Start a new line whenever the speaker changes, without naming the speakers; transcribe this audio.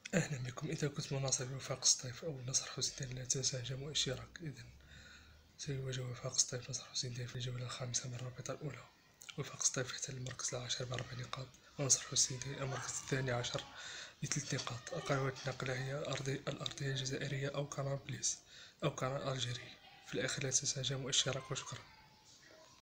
أهلا بكم. إذا كنت مناصر وفاق سطيف أو نصر حسين لا تنسى هجم واشتراك. إذن سيواجه وفاق سطيف نصر حسين في الجولة الخامسة من الرابطة الأولى. وفاق سطيف يحتل المركز العاشر ب4 نقاط، ونصر حسين المركز الثاني عشر ب3 نقاط. القنوات الناقلة هي الأرضية الجزائرية أو قناة بليس أو قناة ألجيري. في الأخير لا تنسى هجم واشتراك، وشكرا.